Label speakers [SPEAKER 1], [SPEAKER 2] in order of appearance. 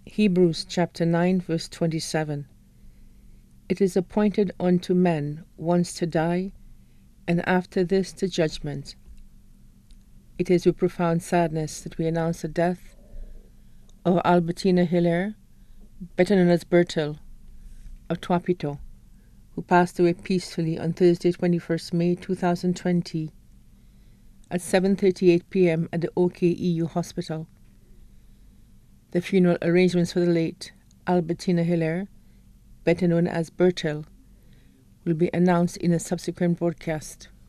[SPEAKER 1] Hebrews chapter 9 verse 27. It is appointed unto men once to die, and after this the judgment. It is with profound sadness that we announce the death of Albertina Hilaire, better known as Bertel, of Tuapito, who passed away peacefully on Thursday, 21st May 2020 at 7:38 p.m. at the OKEU hospital. The funeral arrangements for the late Albertina Hilaire, better known as Bertel, will be announced in a subsequent broadcast.